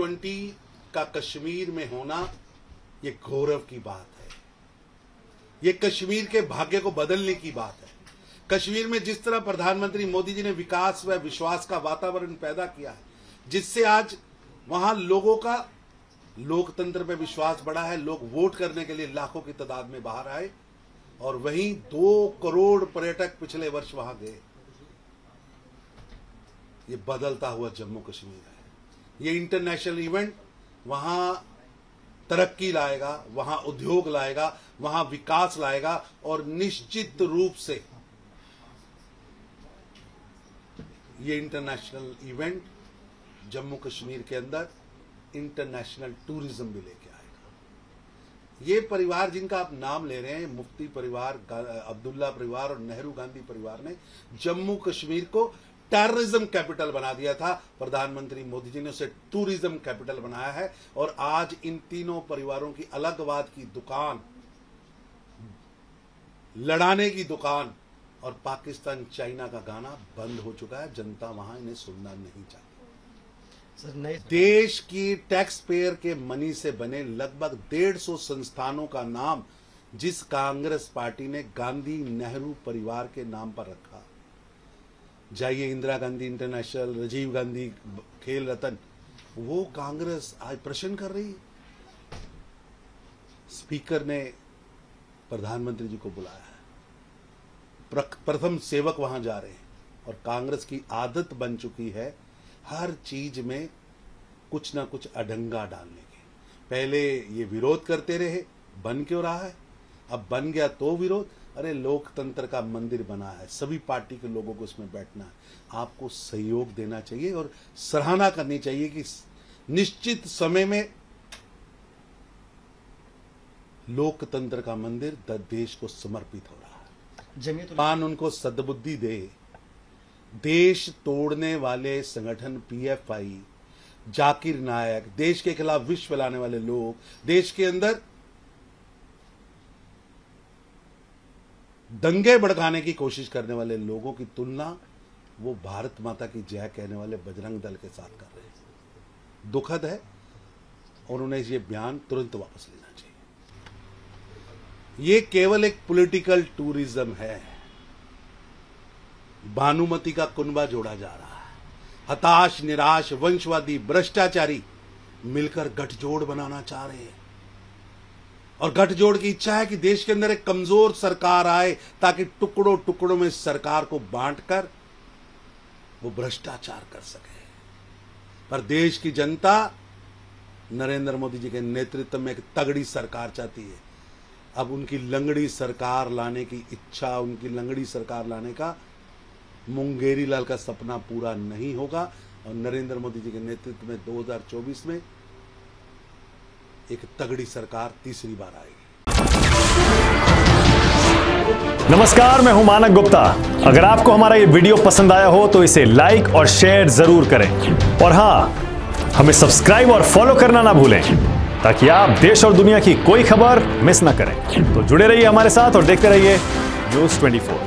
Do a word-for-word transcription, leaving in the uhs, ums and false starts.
Twenty का कश्मीर में होना ये गौरव की बात है। ये कश्मीर के भाग्य को बदलने की बात है। कश्मीर में जिस तरह प्रधानमंत्री मोदी जी ने विकास व विश्वास का वातावरण पैदा किया है, जिससे आज वहां लोगों का लोकतंत्र में विश्वास बढ़ा है, लोग वोट करने के लिए लाखों की तादाद में बाहर आए, और वहीं दो करोड़ पर्यटक पिछले वर्ष वहां गए। ये बदलता हुआ जम्मू कश्मीर है। ये इंटरनेशनल इवेंट वहां तरक्की लाएगा, वहां उद्योग लाएगा, वहां विकास लाएगा, और निश्चित रूप से ये इंटरनेशनल इवेंट जम्मू कश्मीर के अंदर इंटरनेशनल टूरिज्म भी लेके आएगा। ये परिवार जिनका आप नाम ले रहे हैं, मुफ्ती परिवार, अब्दुल्ला परिवार और नेहरू गांधी परिवार ने जम्मू कश्मीर को टेररिज्म कैपिटल बना दिया था। प्रधानमंत्री मोदी जी ने उसे टूरिज्म कैपिटल बनाया है, और आज इन तीनों परिवारों की अलगवाद की दुकान, लड़ाने की दुकान और पाकिस्तान चाइना का गाना बंद हो चुका है। जनता वहां इन्हें सुनना नहीं चाहती। देश की टैक्स पेयर के मनी से बने लगभग डेढ़ सौ संस्थानों का नाम जिस कांग्रेस पार्टी ने गांधी नेहरू परिवार के नाम पर रखा, जाइए इंदिरा गांधी इंटरनेशनल, राजीव गांधी खेल रत्न, वो कांग्रेस आज प्रश्न कर रही है। स्पीकर ने प्रधानमंत्री जी को बुलाया है, प्रथम सेवक वहां जा रहे हैं, और कांग्रेस की आदत बन चुकी है हर चीज में कुछ ना कुछ अडंगा डालने की। पहले ये विरोध करते रहे, बन क्यों रहा है? अब बन गया तो विरोध। अरे लोकतंत्र का मंदिर बना है, सभी पार्टी के लोगों को इसमें बैठना है। आपको सहयोग देना चाहिए और सराहना करनी चाहिए कि निश्चित समय में लोकतंत्र का मंदिर देश को समर्पित हो रहा है। जमीयत उनको सद्बुद्धि दे। देश तोड़ने वाले संगठन पीएफआई, जाकिर नायक, देश के खिलाफ विष फैलाने वाले लोग, देश के अंदर दंगे भड़काने की कोशिश करने वाले लोगों की तुलना वो भारत माता की जय कहने वाले बजरंग दल के साथ कर रहे हैं। दुखद है, और उन्हें ये बयान तुरंत वापस लेना चाहिए। ये केवल एक पॉलिटिकल टूरिज्म है। भानुमति का कुनबा जोड़ा जा रहा है। हताश, निराश, वंशवादी, भ्रष्टाचारी मिलकर गठजोड़ बनाना चाह रहे हैं, और गठजोड़ की इच्छा है कि देश के अंदर एक कमजोर सरकार आए, ताकि टुकड़ों टुकड़ों में सरकार को बांटकर वो भ्रष्टाचार कर सके। पर देश की जनता नरेंद्र मोदी जी के नेतृत्व में एक तगड़ी सरकार चाहती है। अब उनकी लंगड़ी सरकार लाने की इच्छा, उनकी लंगड़ी सरकार लाने का मुंगेरी लाल का सपना पूरा नहीं होगा, और नरेंद्र मोदी जी के नेतृत्व में दो हज़ार चौबीस में एक तगड़ी सरकार तीसरी बार आएगी। नमस्कार, मैं हूं मानक गुप्ता। अगर आपको हमारा ये वीडियो पसंद आया हो तो इसे लाइक और शेयर जरूर करें, और हां, हमें सब्सक्राइब और फॉलो करना ना भूलें, ताकि आप देश और दुनिया की कोई खबर मिस ना करें। तो जुड़े रहिए हमारे साथ और देखते रहिए न्यूज़ चौबीस।